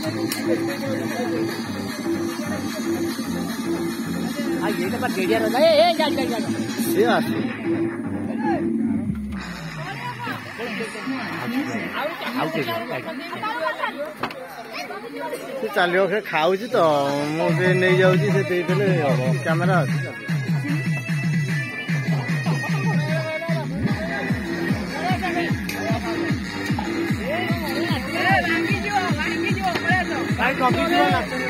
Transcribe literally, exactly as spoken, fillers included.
चलो से खाऊ तो मुझे नहीं जाऊँ से देदेले हम कैमेरा अच्छी भाई